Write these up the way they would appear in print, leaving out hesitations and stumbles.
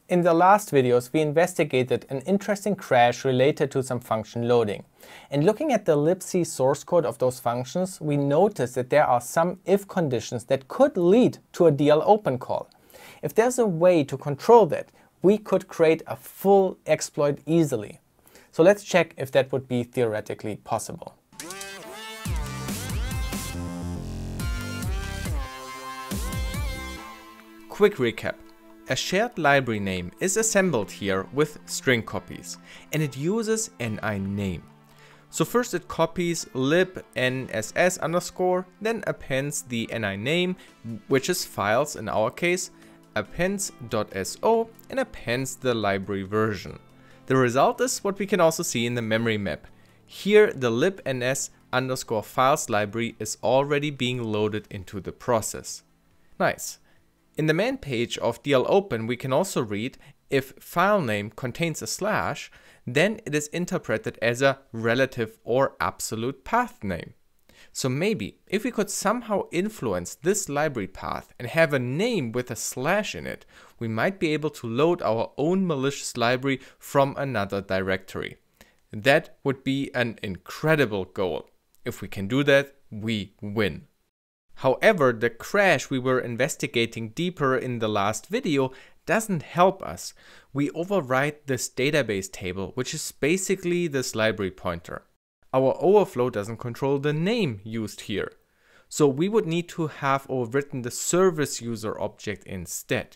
In the last videos, we investigated an interesting crash related to some function loading. And looking at the libc source code of those functions, we noticed that there are some if conditions that could lead to a dlopen call. If there's a way to control that, we could create a full exploit easily. So let's check if that would be theoretically possible. Quick recap. A shared library name is assembled here with string copies, and it uses NI name. So first it copies libnss underscore, then appends the NI name, which is files in our case, appends.so, and appends the library version. The result is what we can also see in the memory map. Here the libns underscore files library is already being loaded into the process. Nice. In the man page of dlopen, we can also read if file name contains a slash, then it is interpreted as a relative or absolute path name. So maybe if we could somehow influence this library path and have a name with a slash in it, we might be able to load our own malicious library from another directory. That would be an incredible goal. If we can do that, we win. However, the crash we were investigating deeper in the last video doesn't help us. We overwrite this database table, which is basically this library pointer. Our overflow doesn't control the name used here. So we would need to have overwritten the service user object instead.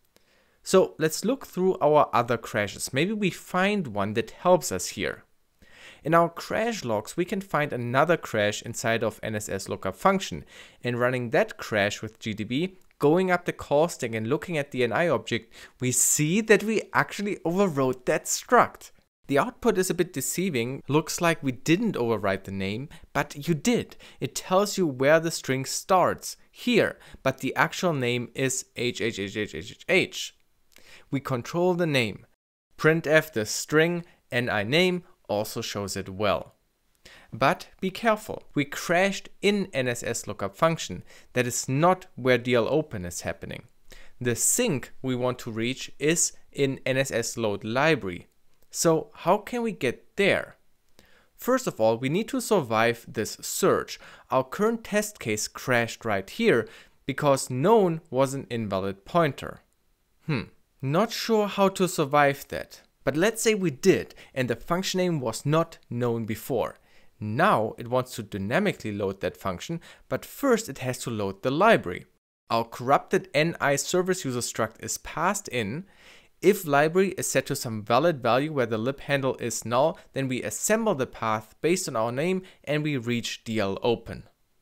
So let's look through our other crashes. Maybe we find one that helps us here. In our crash logs, we can find another crash inside of NSS lookup function, and running that crash with GDB, going up the call stack and looking at the NI object, we see that we actually overwrote that struct. The output is a bit deceiving, looks like we didn't overwrite the name, but you did. It tells you where the string starts, here, but the actual name is HHHHHH. We control the name. Printf the string NI name also shows it well. But be careful, we crashed in NSS lookup function. That is not where dlopen is happening. The sink we want to reach is in NSS load library. So how can we get there? First of all, we need to survive this search. Our current test case crashed right here because known was an invalid pointer. Not sure how to survive that. But let's say we did, and the function name was not known before. Now it wants to dynamically load that function, but first it has to load the library. Our corrupted NI service user struct is passed in. If library is set to some valid value where the lib handle is null, then we assemble the path based on our name and we reach dlopen.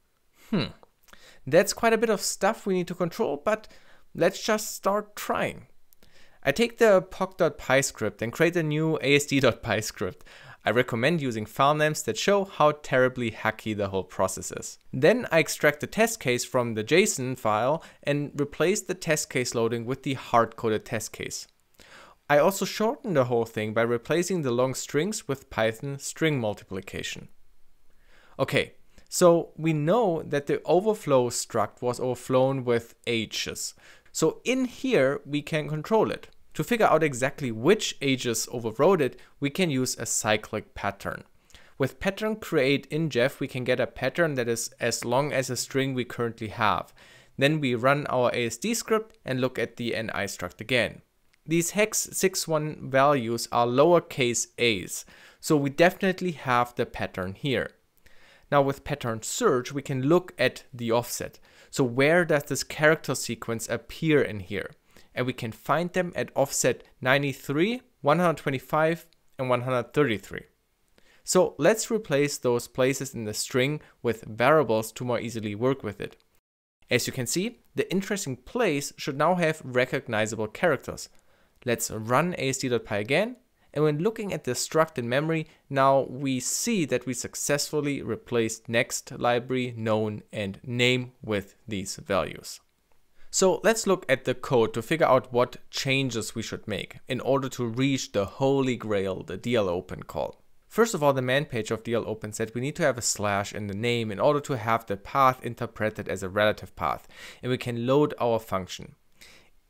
That's quite a bit of stuff we need to control, but let's just start trying. I take the poc.py script and create a new asd.py script. I recommend using file names that show how terribly hacky the whole process is. Then I extract the test case from the JSON file and replace the test case loading with the hard-coded test case. I also shorten the whole thing by replacing the long strings with Python string multiplication. Okay, so we know that the overflow struct was overflown with ages. So in here we can control it. To figure out exactly which ages overrode it, we can use a cyclic pattern. With pattern create in Jeff, we can get a pattern that is as long as a string we currently have. Then we run our ASD script and look at the NI struct again. These hex 61 values are lowercase a's, so we definitely have the pattern here. Now with pattern search, we can look at the offset. So where does this character sequence appear in here? And we can find them at offset 93, 125, and 133. So let's replace those places in the string with variables to more easily work with it. As you can see, the interesting place should now have recognizable characters. Let's run asd.py again, and when looking at the struct in memory, now we see that we successfully replaced next, library, known, and name with these values. So let's look at the code to figure out what changes we should make in order to reach the holy grail, the dlopen call. First of all, the man page of dlopen said we need to have a slash in the name in order to have the path interpreted as a relative path, and we can load our function.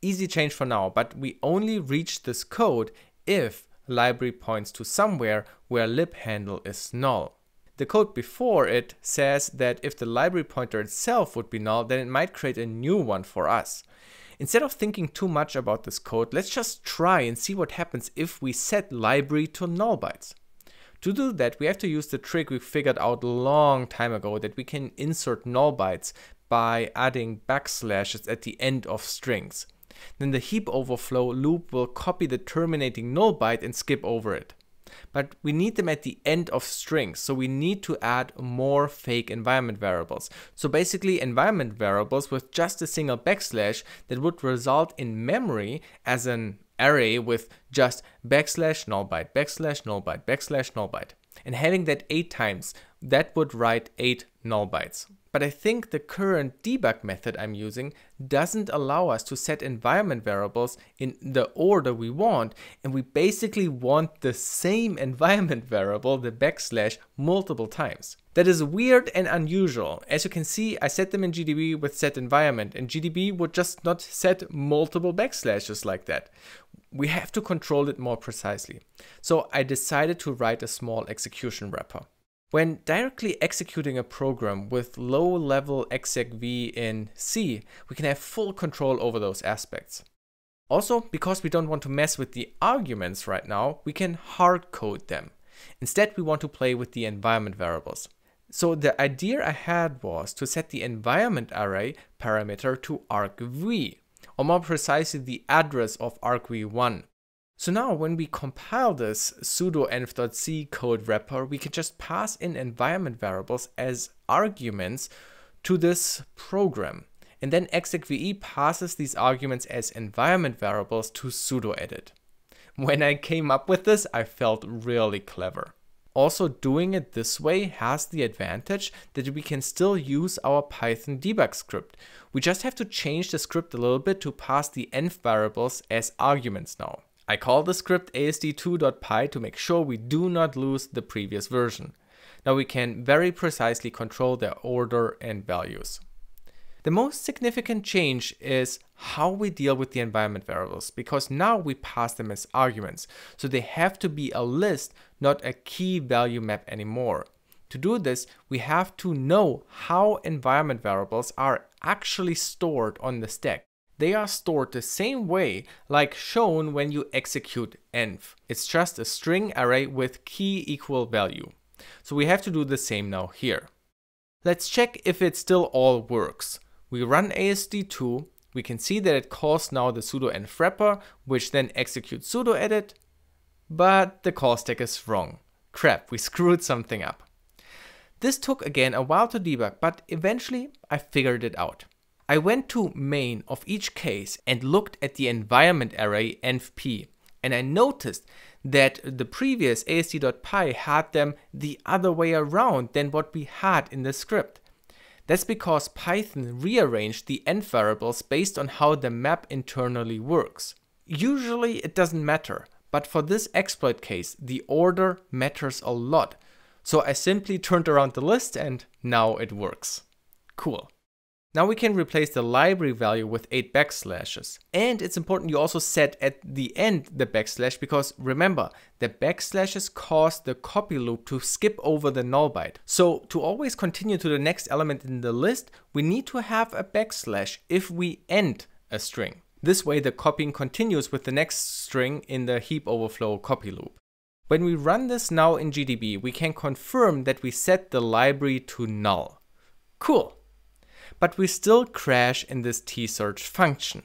easy change for now, but we only reach this code if library points to somewhere where lib handle is null. The code before it says that if the library pointer itself would be null, then it might create a new one for us. Instead of thinking too much about this code, let's just try and see what happens if we set library to null bytes. To do that, we have to use the trick we figured out a long time ago, that we can insert null bytes by adding backslashes at the end of strings. Then the heap overflow loop will copy the terminating null byte and skip over it. But we need them at the end of strings, so we need to add more fake environment variables. So basically environment variables with just a single backslash that would result in memory as an array with just backslash null byte, backslash null byte, backslash null byte. And having that 8 times, that would write 8 null bytes. But I think the current debug method I'm using doesn't allow us to set environment variables in the order we want, and we basically want the same environment variable, the backslash, multiple times. That is weird and unusual. As you can see, I set them in GDB with set environment, and GDB would just not set multiple backslashes like that. We have to control it more precisely. So I decided to write a small execution wrapper. When directly executing a program with low-level execv in C, we can have full control over those aspects. Also, because we don't want to mess with the arguments right now, we can hard code them. Instead, we want to play with the environment variables. So the idea I had was to set the environment array parameter to argv, or more precisely the address of argv1. So now when we compile this sudoenv.c code wrapper, we can just pass in environment variables as arguments to this program. And then execve passes these arguments as environment variables to Sudoedit. When I came up with this, I felt really clever. Also, doing it this way has the advantage that we can still use our Python debug script. We just have to change the script a little bit to pass the env variables as arguments now. I call the script asd2.py to make sure we do not lose the previous version. Now we can very precisely control their order and values. The most significant change is how we deal with the environment variables, because now we pass them as arguments, so they have to be a list, not a key value map anymore. To do this, we have to know how environment variables are actually stored on the stack. They are stored the same way like shown when you execute env. It's just a string array with key equal value. So we have to do the same now here. Let's check if it still all works. We run asd2, we can see that it calls now the sudoenv wrapper, which then executes sudoedit, but the call stack is wrong. Crap, we screwed something up. This took again a while to debug, but eventually I figured it out. I went to main of each case and looked at the environment array envp, and I noticed that the previous asd.py had them the other way around than what we had in the script. That's because Python rearranged the env variables based on how the map internally works. Usually it doesn't matter, but for this exploit case, the order matters a lot. So I simply turned around the list and now it works. Cool. Now we can replace the library value with 8 backslashes. And it's important you also set at the end the backslash, because remember, the backslashes cause the copy loop to skip over the null byte. So to always continue to the next element in the list, we need to have a backslash if we end a string. This way the copying continues with the next string in the heap overflow copy loop. When we run this now in GDB, we can confirm that we set the library to null. Cool. But we still crash in this tsearch function.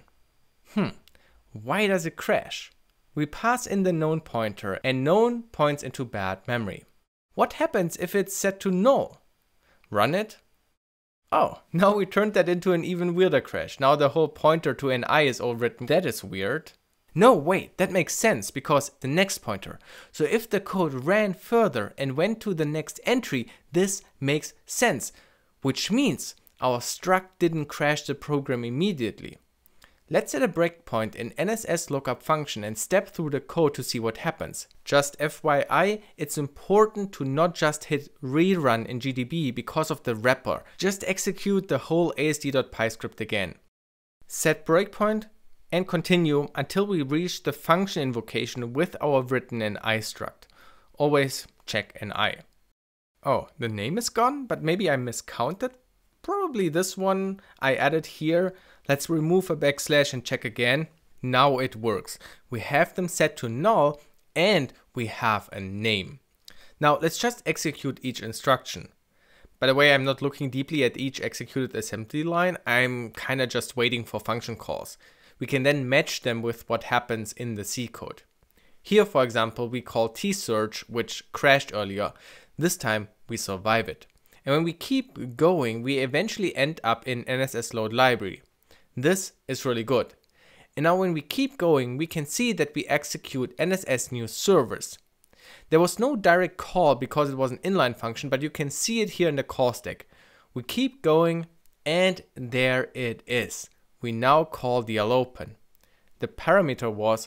Why does it crash? We pass in the known pointer, and known points into bad memory. What happens if it's set to null? Run it. Oh, now we turned that into an even weirder crash. Now the whole pointer to ni is overwritten. That is weird. No, wait, that makes sense, because the next pointer. So if the code ran further and went to the next entry, this makes sense, which means our struct didn't crash the program immediately. Let's set a breakpoint in NSS lookup function and step through the code to see what happens. Just FYI, it's important to not just hit rerun in GDB because of the wrapper. Just execute the whole asd.py script again. Set breakpoint, and continue until we reach the function invocation with our written NI struct. Always check NI. Oh, the name is gone, but maybe I miscounted. Probably this one I added here. Let's remove a backslash and check again. Now it works. We have them set to null and we have a name. Now let's just execute each instruction. By the way, I'm not looking deeply at each executed assembly line. I'm kind of just waiting for function calls. We can then match them with what happens in the C code. Here, for example, we call tsearch, which crashed earlier. This time we survive it. And when we keep going, we eventually end up in NSS load library. This is really good. And now when we keep going, we can see that we execute NSS new servers. There was no direct call because it was an inline function, but you can see it here in the call stack. We keep going and there it is. We now call dlopen. The parameter was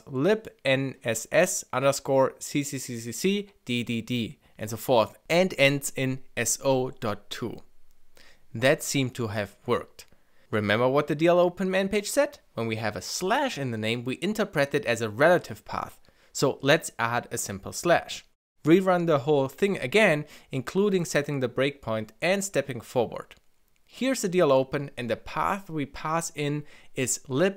libnss_cccccdd and so forth, and ends in so.2. That seemed to have worked. Remember what the dlopen man page said? When we have a slash in the name, we interpret it as a relative path. So let's add a simple slash. Rerun the whole thing again, including setting the breakpoint and stepping forward. Here's the dlopen, and the path we pass in is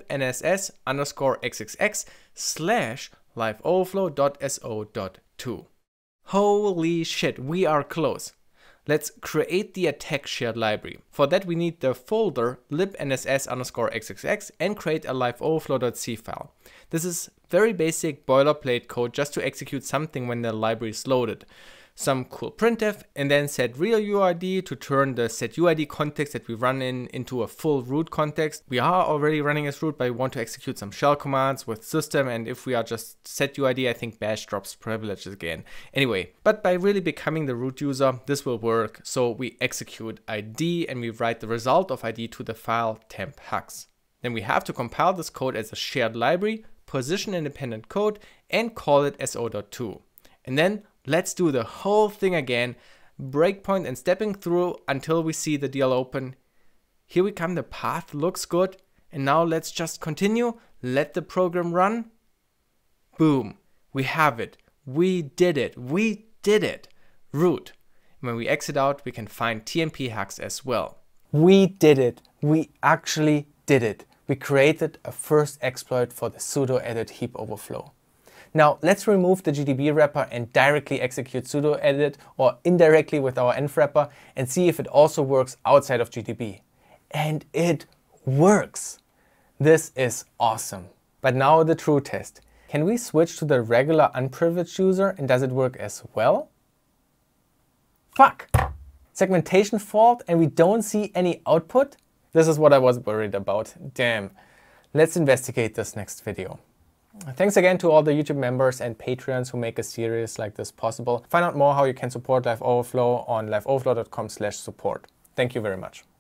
libnss_xxx/liveoverflow.so.2. Holy shit, we are close. Let's create the attack shared library. For that we need the folder libnss_xxx and create a liveoverflow.c file. This is very basic boilerplate code just to execute something when the library is loaded. Some cool printf and then set real UID to turn the set UID context that we run into a full root context. We are already running as root, but we want to execute some shell commands with system, and if we are just set UID, I think bash drops privileges again. Anyway, but by really becoming the root user, this will work. So we execute ID and we write the result of ID to the file temp hux. Then we have to compile this code as a shared library, position independent code, and call it so.2. And then let's do the whole thing again, breakpoint and stepping through until we see the dlopen. Here we come, the path looks good. And now let's just continue, let the program run. Boom, we have it. We did it, we did it. Root. When we exit out, we can find TMP hacks as well. We did it, we actually did it. We created a first exploit for the Sudoedit heap overflow. Now let's remove the GDB wrapper and directly execute Sudoedit or indirectly with our env wrapper and see if it also works outside of GDB. And it works! This is awesome. But now the true test. Can we switch to the regular unprivileged user and does it work as well? Fuck! Segmentation fault and we don't see any output? This is what I was worried about. Damn. Let's investigate this next video. Thanks again to all the YouTube members and Patreons who make a series like this possible. Find out more how you can support LiveOverflow on liveoverflow.com/support. Thank you very much.